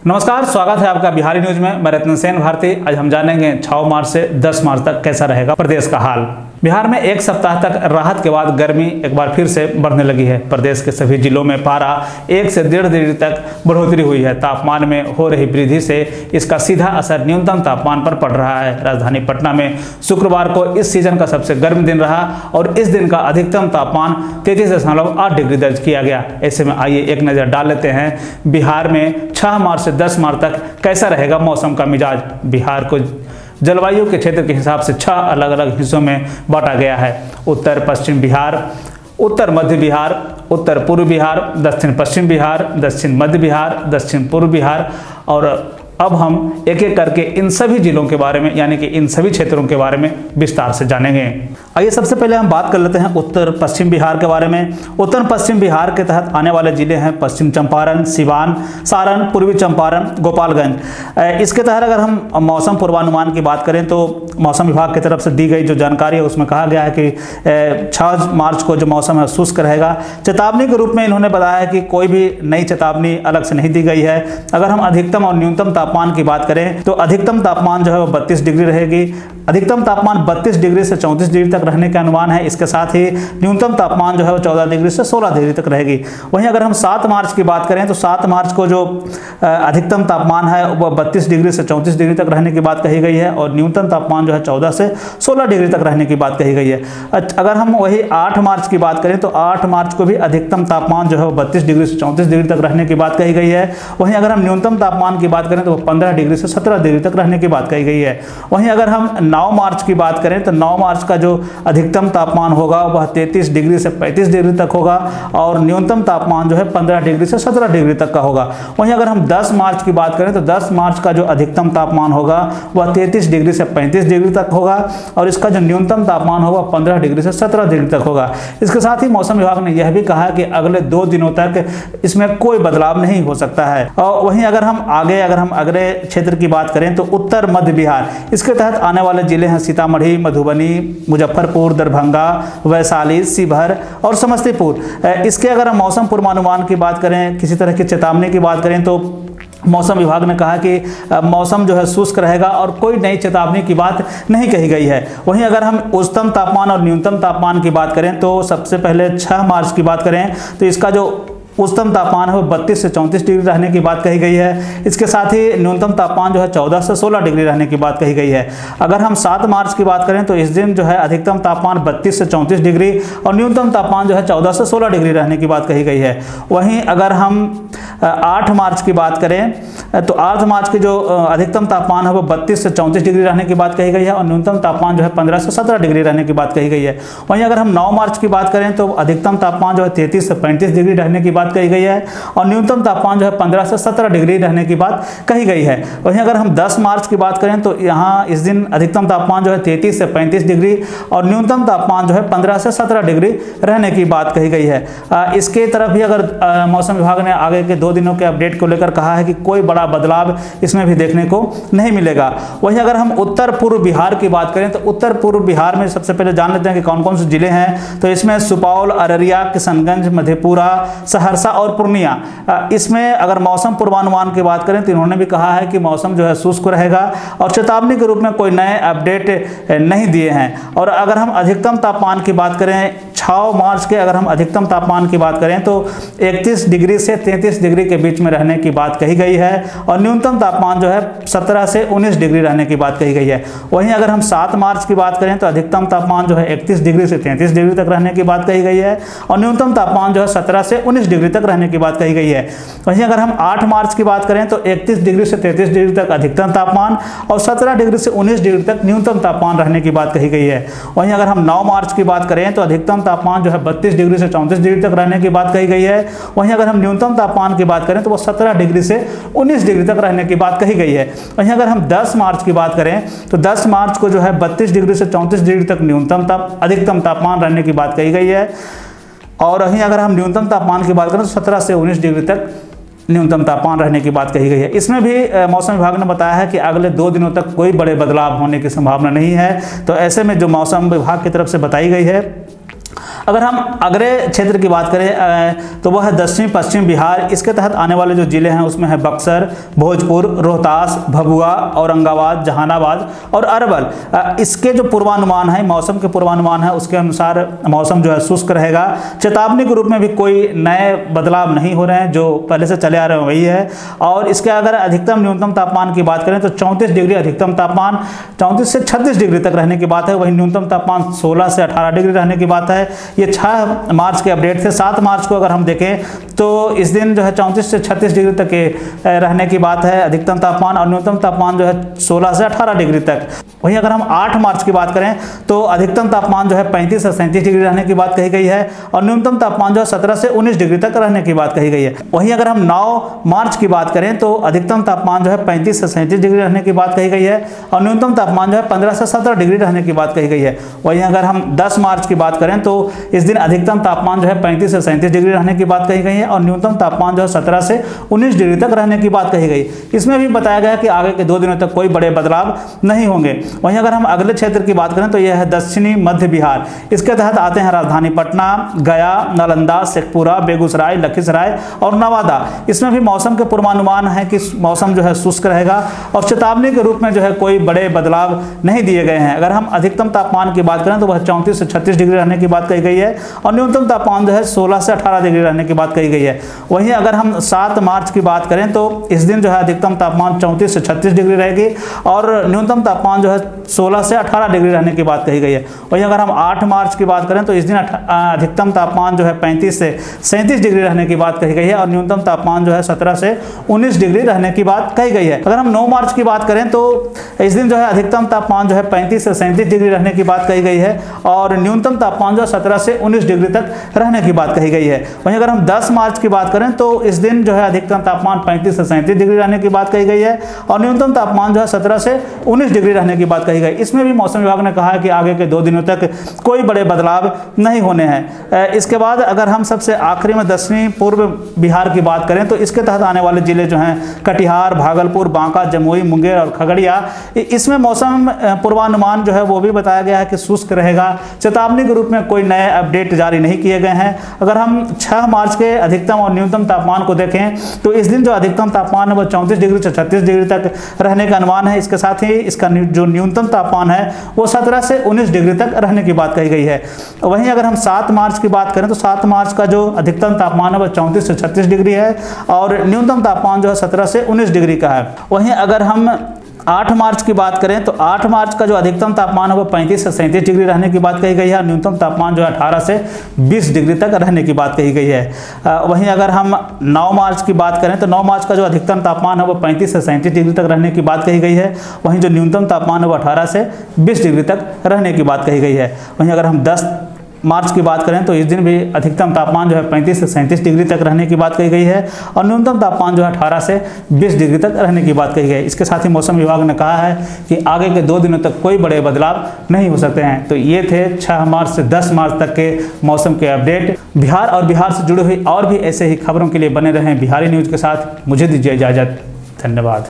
नमस्कार, स्वागत है आपका बिहारी न्यूज में। मैं रत्न सेन भारती। आज हम जानेंगे 6 मार्च से 10 मार्च तक कैसा रहेगा प्रदेश का हाल। बिहार में एक सप्ताह तक राहत के बाद गर्मी एक बार फिर से बढ़ने लगी है। प्रदेश के सभी जिलों में पारा 1 से 1.5 डिग्री तक बढ़ोतरी हुई है। तापमान में हो रही वृद्धि से इसका सीधा असर न्यूनतम तापमान पर पड़ रहा है। राजधानी पटना में शुक्रवार को इस सीजन का सबसे गर्म दिन रहा और इस दिन का अधिकतम तापमान 33.8 डिग्री दर्ज किया गया। ऐसे में आइए एक नज़र डाल लेते हैं बिहार में 6 मार्च से 10 मार्च तक कैसा रहेगा मौसम का मिजाज। बिहार को जलवायु के क्षेत्र के हिसाब से 6 अलग अलग हिस्सों में बांटा गया है। उत्तर पश्चिम बिहार, उत्तर मध्य बिहार, उत्तर पूर्व बिहार, दक्षिण पश्चिम बिहार, दक्षिण मध्य बिहार, दक्षिण पूर्व बिहार। और अब हम एक एक करके इन सभी जिलों के बारे में यानी कि इन सभी क्षेत्रों के बारे में विस्तार से जानेंगे। आइए सबसे पहले हम बात कर लेते हैं उत्तर पश्चिम बिहार के बारे में। उत्तर पश्चिम बिहार के तहत आने वाले जिले हैं पश्चिम चंपारण, सिवान, सारण, पूर्वी चंपारण, गोपालगंज। इसके तहत अगर हम मौसम पूर्वानुमान की बात करें तो मौसम विभाग की तरफ से दी गई जो जानकारी है उसमें कहा गया है कि 6 मार्च को जो मौसम है शुष्क रहेगा। चेतावनी के रूप में इन्होंने बताया है कि कोई भी नई चेतावनी अलग से नहीं दी गई है। अगर हम अधिकतम और न्यूनतम तापमान की बात करें तो अधिकतम तापमान जो है वो 32 डिग्री रहेगी। अधिकतम तापमान 32 डिग्री से 34 डिग्री तक रहने का अनुमान है। इसके साथ ही न्यूनतम तापमान जो है वो 14 डिग्री से 16 डिग्री तक रहेगी। वहीं अगर हम 7 मार्च की बात करें तो 7 मार्च को जो अधिकतम तापमान है वह 32 डिग्री से 34 डिग्री तक रहने की बात कही गई है और न्यूनतम तापमान जो है 14 से 16 डिग्री तक रहने की बात कही गई है। अगर हम वही 8 मार्च की बात करें तो 8 मार्च को भी अधिकतम तापमान जो है वो 32 डिग्री से 34 डिग्री तक रहने की बात कही गई है। वहीं अगर हम न्यूनतम तापमान की बात करें तो 15 डिग्री से 17 डिग्री तक रहने की बात कही गई है। वहीं अगर हम 9 मार्च की बात करें तो 9 मार्च का जो अधिकतम तापमान होगा वह 33 डिग्री से 35 डिग्री तक होगा और न्यूनतम तापमान जो है 15 डिग्री से 17 डिग्री तक का होगा। वहीं अगर हम 10 मार्च की बात करें तो 10 मार्च का जो अधिकतम तापमान होगा वह 33 डिग्री से 35 डिग्री तक होगा और इसका जो न्यूनतम तापमान होगा 15 डिग्री से 17 डिग्री तक होगा। इसके साथ ही मौसम विभाग ने यह भी कहा है कि अगले 2 दिनों तक इसमें कोई बदलाव नहीं हो सकता है। और वहीं अगर हम अगले क्षेत्र की बात करें तो उत्तर मध्य बिहार, इसके तहत आने वाले जिले हैं सीतामढ़ी, मधुबनी, मुजफ्फरपुर, दरभंगा, वैशाली, शिवहर और समस्तीपुर। इसके अगर हम मौसम पूर्वानुमान की बात करें, किसी तरह की चेतावनी की बात करें तो मौसम विभाग ने कहा कि मौसम जो है शुष्क रहेगा और कोई नई चेतावनी की बात नहीं कही गई है। वहीं अगर हम उच्चतम तापमान और न्यूनतम तापमान की बात करें तो सबसे पहले 6 मार्च की बात करें तो इसका जो उच्चतम तापमान है वो 32 से 34 डिग्री रहने की बात कही गई है। इसके साथ ही न्यूनतम तापमान जो है 14 से 16 डिग्री रहने की बात कही गई है। अगर हम 7 मार्च की बात करें तो इस दिन जो है अधिकतम तापमान 32 से 34 डिग्री और न्यूनतम तापमान जो है 14 से 16 डिग्री रहने की बात कही गई है। वहीं अगर हम 8 मार्च की बात करें तो 8 मार्च की जो अधिकतम तापमान है वो 32 से 34 डिग्री रहने की बात कही गई है और न्यूनतम तापमान जो है 15 से 17 डिग्री रहने की बात कही गई है। वहीं अगर हम 9 मार्च की बात करें तो अधिकतम तापमान जो है 33 से 35 डिग्री रहने की बात कही गई है और न्यूनतम तापमान जो है 15 से 17 डिग्री रहने की बात कही गई है। वहीं अगर हम 10 मार्च की बात करें तो यहाँ इस दिन अधिकतम तापमान जो है 33 से 35 डिग्री और न्यूनतम तापमान जो है 15 से 17 डिग्री रहने की बात कही गई है। इसके तरफ भी अगर मौसम विभाग ने आगे के 2 दिनों के अपडेट को लेकर कहा है कि कोई बड़ा बदलाव इसमें भी देखने को नहीं मिलेगा। वहीं अगर हम उत्तर पूर्व बिहार की बात करें तो उत्तर पूर्व बिहार में सबसे पहले जान लेते हैं कि कौन कौन से जिले हैं। तो इसमें सुपौल, अररिया, किशनगंज, मधेपुरा, सहरसा और पूर्णिया। इसमें अगर मौसम पूर्वानुमान की बात करें तो इन्होंने भी कहा है कि मौसम जो है शुष्क रहेगा और चेतावनी के रूप में कोई नए अपडेट नहीं दिए हैं। और अगर हम अधिकतम तापमान की बात करें 6 मार्च के अगर हम अधिकतम तापमान की बात करें तो 31 डिग्री से 33 डिग्री के बीच में रहने की बात कही गई है और न्यूनतम तापमान जो है 17 से 19 डिग्री रहने की बात कही गई है। वहीं अगर हम 7 मार्च की बात करें तो अधिकतम तापमान जो है 31 डिग्री से 33 डिग्री तक रहने की बात कही गई है और न्यूनतम तापमान जो है 17 से 19 डिग्री तक रहने की बात कही गई है। वहीं अगर हम 8 मार्च की बात करें तो 31 डिग्री से 33 डिग्री तक अधिकतम तापमान और 17 डिग्री से 19 डिग्री तक न्यूनतम तापमान रहने की बात कही गई है। वहीं अगर हम 9 मार्च की बात करें तो अधिकतम तापमान जो है 32 डिग्री से 34 डिग्री तक रहने की बात कही गई है। वहीं अगर हम न्यूनतम तापमान की बात करें तो वो 17 डिग्री से 19 डिग्री तक रहने की बात कही गई है। वहीं अगर हम 10 मार्च की बात करें तो 10 मार्च को जो है 32 डिग्री से 34 डिग्री तक अधिकतम तापमान रहने की बात कही गई है। और वहीं अगर हम न्यूनतम तापमान की बात करें तो 17 से 19 डिग्री तक न्यूनतम तापमान रहने की बात कही गई है। इसमें भी मौसम विभाग ने बताया है कि अगले 2 दिनों तक कोई बड़े बदलाव होने की संभावना नहीं है। तो ऐसे में जो मौसम विभाग की तरफ से बताई गई है अगर हम अगले क्षेत्र की बात करें तो वह है दक्षिण पश्चिम बिहार। इसके तहत आने वाले जो जिले हैं उसमें है बक्सर, भोजपुर, रोहतास, भभुआ, औरंगाबाद, जहानाबाद और अरवल। इसके जो पूर्वानुमान है, मौसम के पूर्वानुमान है, उसके अनुसार मौसम जो है शुष्क रहेगा। चेतावनी के रूप में भी कोई नए बदलाव नहीं हो रहे हैं, जो पहले से चले आ रहे हैं वही है। और इसके अगर अधिकतम न्यूनतम तापमान की बात करें तो 34 डिग्री अधिकतम तापमान, 34 से 36 डिग्री तक रहने की बात है। वहीं न्यूनतम तापमान 16 से 18 डिग्री रहने की बात है। ये 6 मार्च के अपडेट थे। 7 मार्च को अगर हम देखें तो इस दिन जो है 34 से 36 डिग्री तक के रहने की बात है अधिकतम तापमान, और न्यूनतम तापमान जो है 16 से 18 डिग्री तक। वहीं अगर हम 8 मार्च की बात करें तो अधिकतम तापमान जो है 35 से 37 डिग्री रहने की बात कही गई है, और न्यूनतम तापमान जो है 17 से 19 डिग्री तक रहने की बात कही गई है। वहीं अगर हम 9 मार्च की बात करें तो अधिकतम तापमान जो है 35 से 37 डिग्री रहने की बात कही गई है, और न्यूनतम तापमान जो है 15 से 17 डिग्री रहने की बात कही गई है। वहीं अगर हम 10 मार्च की बात करें तो इस दिन अधिकतम तापमान जो है 35 से 37 डिग्री रहने की बात कही गई है, और न्यूनतम तापमान जो है 17 से 19 डिग्री तक रहने की बात कही गई। इसमें भी बताया गया कि आगे के 2 दिनों तक कोई बड़े बदलाव नहीं होंगे। वहीं अगर हम अगले क्षेत्र की बात करें तो यह है दक्षिणी मध्य बिहार। इसके तहत आते हैं राजधानी पटना, गया, नालंदा, शेखपुरा, बेगूसराय, लखीसराय और नवादा। इसमें भी मौसम के पूर्वानुमान है कि मौसम जो है शुष्क रहेगा, और चेतावनी के रूप में जो है कोई बड़े बदलाव नहीं दिए गए हैं। अगर हम अधिकतम तापमान की बात करें तो वह 34 से 36 डिग्री रहने की बात कही गई है, और न्यूनतम तापमान जो है 16 से 18 डिग्री रहने की बात कही गई है। वहीं अगर हम 7 मार्च की बात करें तो इस दिन जो है अधिकतम तापमान 34 से 36 डिग्री रहेगी, और न्यूनतम तापमान जो है 16 से 18 डिग्री रहने की बात कही गई है। वहीं अगर हम 8 मार्च की बात करें तो इस दिन अधिकतम तापमान जो है 35 से 37 डिग्री रहने की बात कही गई है, और न्यूनतम तापमान जो है 17 से 19 डिग्री रहने की बात कही गई है। अगर हम 9 मार्च की बात करें तो इस दिन जो है अधिकतम तापमान जो है 35 से 37 डिग्री रहने की बात कही गई है, और न्यूनतम तापमान जो है 17 से 19 डिग्री तक रहने की बात कही गई है। वहीं अगर हम 10 मार्च की बात करें तो इस दिन जो है अधिकतम तापमान 35 से 37 डिग्री रहने की बात कही गई है, और न्यूनतम तापमान जो है 17 से 19 डिग्री रहने की बात कही गई। इसमें भी मौसम विभाग ने कहा है कि आगे के 2 दिनों तक कोई बड़े बदलाव नहीं होने हैं। इसके बाद अगर हम सबसे आखिरी में दक्षिणी पूर्व बिहार की बात करें तो इसके तहत आने वाले जिले जो हैं कटिहार, भागलपुर, बांका, जमुई, मुंगेर और खगड़िया। इसमें मौसम पूर्वानुमान जो है वो भी बताया गया है कि शुष्क रहेगा। चेतावनी के रूप में कोई नए अपडेट जारी नहीं किए गए हैं। अगर हम 6 मार्च के अधिकतम और न्यूनतम तापमान को देखें तो इस दिन जो अधिकतम तापमान है वो 34 डिग्री से 36 डिग्री तक रहने का अनुमान है। इसके साथ ही इसका जो न्यूनतम तापमान है वो 17 से 19 डिग्री तक रहने की बात कही गई है। वहीं अगर हम 7 मार्च की बात करें तो 7 मार्च का जो अधिकतम तापमान है वो 34 से 36 डिग्री है, और न्यूनतम तापमान जो है 17 से 19 डिग्री का है। वहीं अगर हम 8 मार्च की बात करें तो 8 मार्च का जो अधिकतम तापमान है वो 35 से 37 डिग्री रहने की बात कही गई है, न्यूनतम तापमान जो है 18 से 20 डिग्री तक रहने की बात कही गई है। वहीं अगर हम 9 मार्च की बात करें तो 9 मार्च का जो अधिकतम तापमान है वो 35 से 37 डिग्री तक रहने की बात कही गई है। वहीं जो न्यूनतम तापमान है वो 18 से 20 डिग्री तक रहने की बात कही गई है। वहीं अगर हम 10 मार्च की बात करें तो इस दिन भी अधिकतम तापमान जो है 35 से 37 डिग्री तक रहने की बात कही गई है, और न्यूनतम तापमान जो है 18 से 20 डिग्री तक रहने की बात कही गई है। इसके साथ ही मौसम विभाग ने कहा है कि आगे के 2 दिनों तक कोई बड़े बदलाव नहीं हो सकते हैं। तो ये थे 6 मार्च से 10 मार्च तक के मौसम के अपडेट। बिहार और बिहार से जुड़ी हुई और भी ऐसे ही खबरों के लिए बने रहें बिहारी न्यूज़ के साथ। मुझे दीजिए इजाज़त। धन्यवाद।